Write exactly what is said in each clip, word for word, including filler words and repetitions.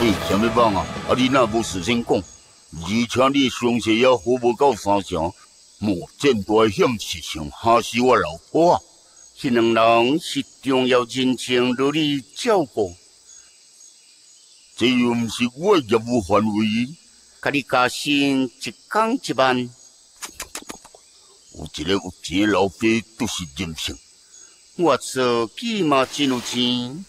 诶，啥物忙啊？啊，你若无事先讲，而且你伤势也好无到三成，莫见大险是想吓死我老婆啊！迄两人是重要人情，落你照顾，这又毋是我业务范围。甲你加薪一工一万，有一个有钱的老爸都是任性。我自己嘛真有钱。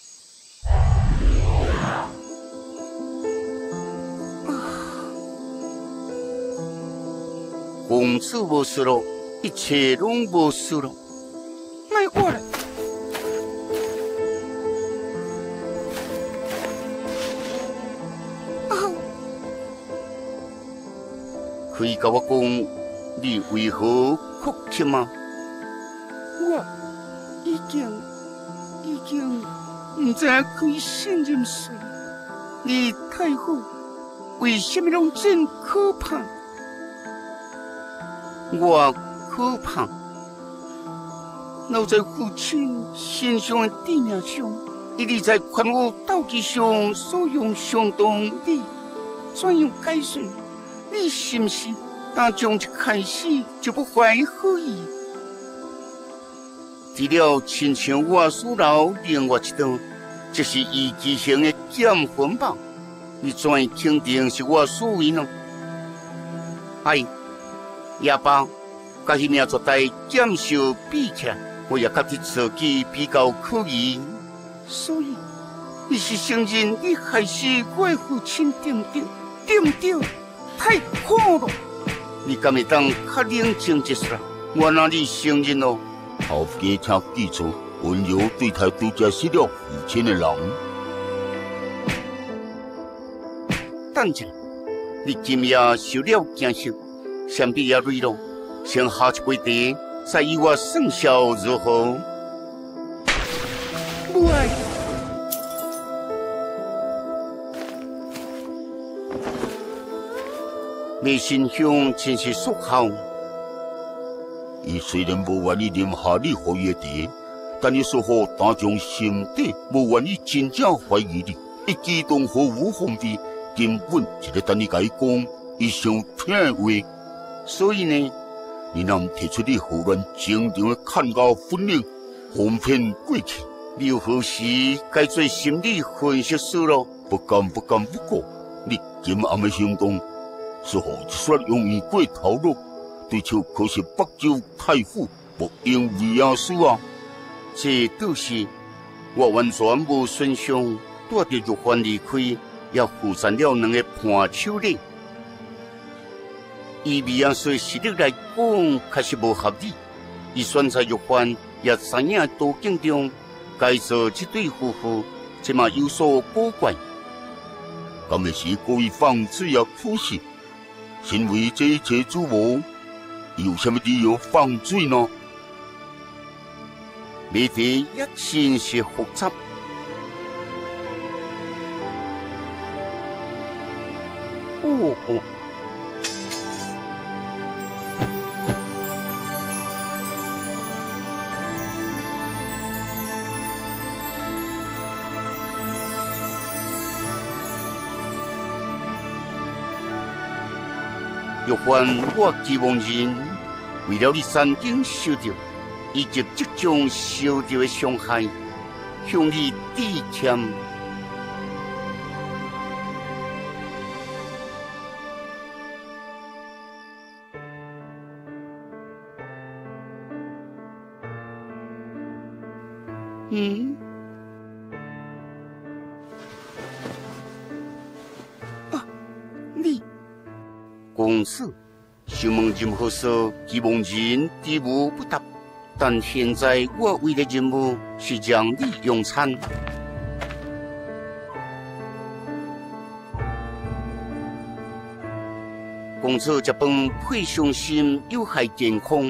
公子无事咯，一切拢无事咯。 卖过来。啊！ 可以甲我讲，你为何哭泣吗？ 我已经已经唔知影可以信任谁。你太后为什么拢真可怕？ 我可怕，老在父亲身上的地面上，一直在看我刀具上所用相当你怎样改善？你是不是打从一开始就不怀好意？除了亲像我所留另外一段，这是遗迹型的减分吧？你怎会肯定是我所为呢？哎。 夜爸，甲迄名绝代减少比起来，我也觉得自己比较可疑。 所以，你是承认你害死我的父亲，对不对？对不对？太苦了！ 你敢会当较冷静一些？我哪里承认咯？后家请记住，温柔对待拄则失了父亲的人。等一下，你今夜受了惊吓。 先别也累了，先喝一杯茶，再与我算账如何？ 不爱。 梅心香真是属好。伊虽然无愿意啉下你喝的茶，但伊说好打从心底无愿意真正怀疑你，一举动毫无防备，根本一个等你甲伊讲伊想听的话。 所以呢，你若唔提出你胡乱正常的看高分量，哄骗过去，你又何时该做心理分析师咯？不敢不敢不过，你今暗的行动，似乎一说容易过头了，对手可是北周太傅，不应为阿事啊！这倒是我完全无选项，带着玉环离开，也负担了两个盘手礼。 以米亚说实力来讲，确实无合理。伊选择玉环，也知影多敬重，该做这对夫妇，这嘛有所古怪。敢会是故意放水啊？可是，身为这一切主谋，有什么理由放水呢？谜题也真是复杂。哦哦。 玉环，我期望人为了你三经受着，以及即将受着的伤害，向你致歉。嗯。 公子，询问任何事，期望人知无不答。但现在我为的任务是让你用餐。公子这饭配上心有害健康。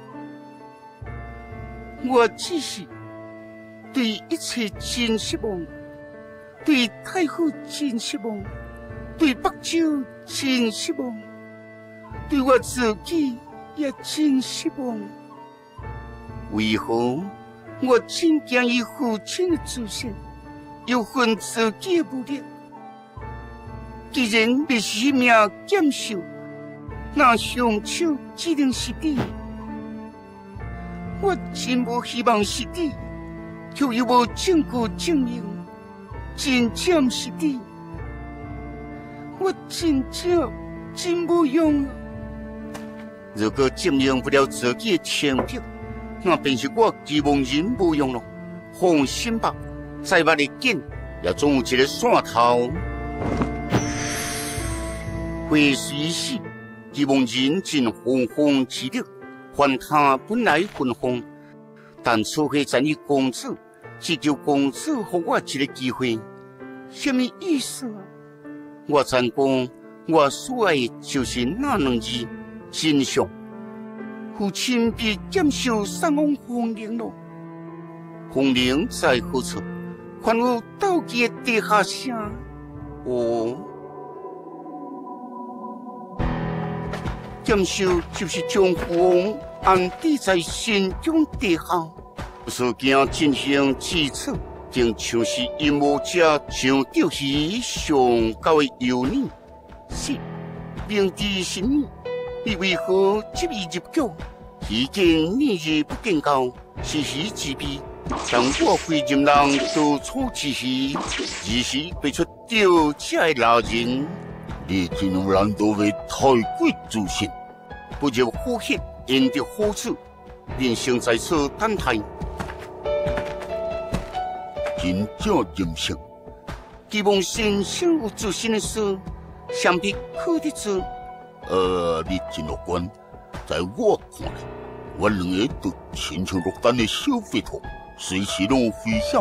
我只是对一切真失望，对太后真失望，对北周真失望。 对我自己也真失望。 为何？ 我真惊伊父亲的出现，又恨自己的无力， 既然你性命减寿，那凶手指定是你。我真无希望是你，却又无证据证明真正是你。我真正真无用啊！如果证明不了自己的清白，那便是我期望人无用了。放心吧，再捌的紧，也总有一个线头。会随死，期望人尽洪荒之力，还他本来分封。但此回在你公子，只求公子给我一个机会，什么意思啊？我曾讲，我所爱的就是那两字真相。父亲被监守送往红陵了，红陵在何处？看有斗鸡的地下声。哦，监守就是将父王安置在心中地下，事件进行至此，竟像是阴谋者上钓鱼上高的妖孽。是，明知是你，你为何执意入局？已经年日不见高，时时自卑。但我非任人独处之时，而时被出钓这的拉人。 你这种人都为太过自信， 不入虎穴，焉得好处？人生在此等待。 真正任性。 希望先生有自信的事，想必可得知。 呃，你真乐观。在我看来，我两个都亲像落单的小飞兔，随时拢有危险。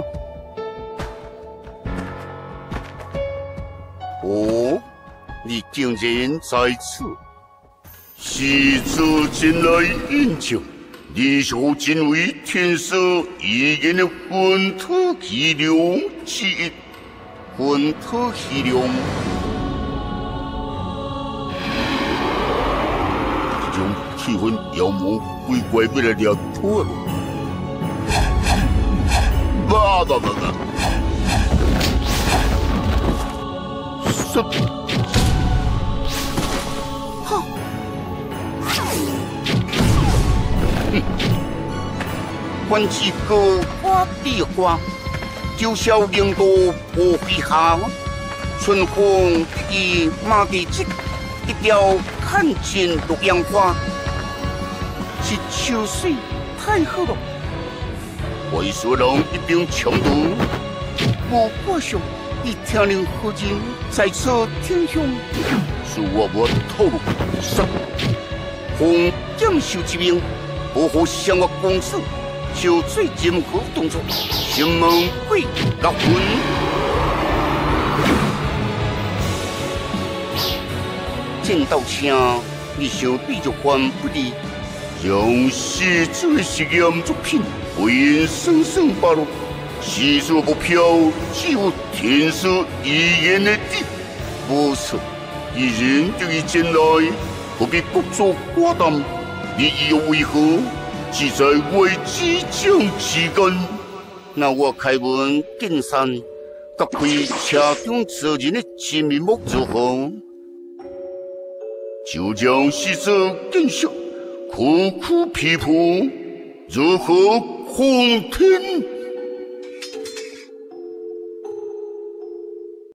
哦，你竟然在此！ 是子前来应请，你是否真为天师遗言的魂土气量之一？ 魂土气量。 气氛妖魔鬼怪要来掠土了，吧吧吧吧！什？ 好！哼！还是高花碧花，九霄零度破飞下，春风一马蹄疾，一条看见洛阳花。是秋水太好了， 为所人一并强渡。 我过上，你听令何人在此听向？ 恕我无透露。杀！奉监守之命，保护相国公子，就做任何动作，心门鬼六魂。见到声，你想对着还不离？用世做实验作品，不因生生罢了。世俗目标只有天师遗言的你。无错，一人对于前来，不必故作寡淡。你又为何只在为之将之间？ 那我开门见山，各位车中责人的真面目如何？ 就将世者见识。苦苦皮肤，如何空天？